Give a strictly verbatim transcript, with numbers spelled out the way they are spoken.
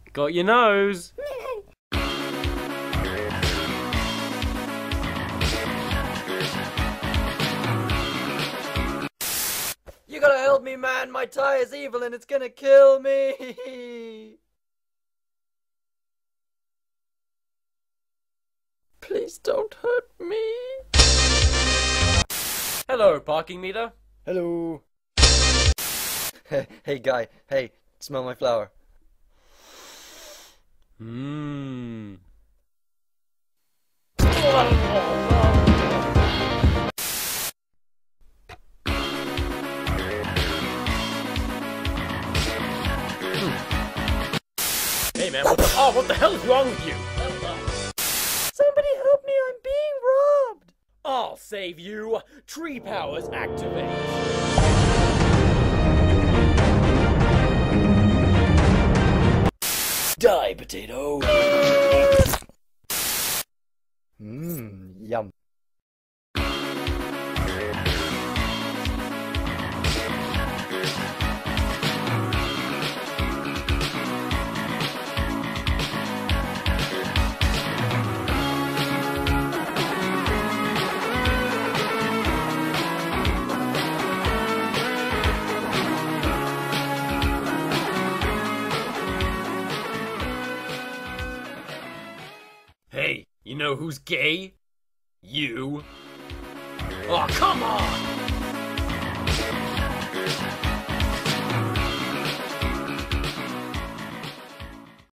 Got your nose. You gotta help me, man. My tie is evil and it's gonna kill me. Please don't hurt me. Hello, parking meter. Hello. Hey, guy. Hey, smell my flower. Mmm. Hey man, what the oh, what the hell is wrong with you? Somebody help me, I'm being robbed. I'll save you. Tree powers activate. Die, potato. Mmm, yum. Hey, you know who's gay? You. Oh, come on!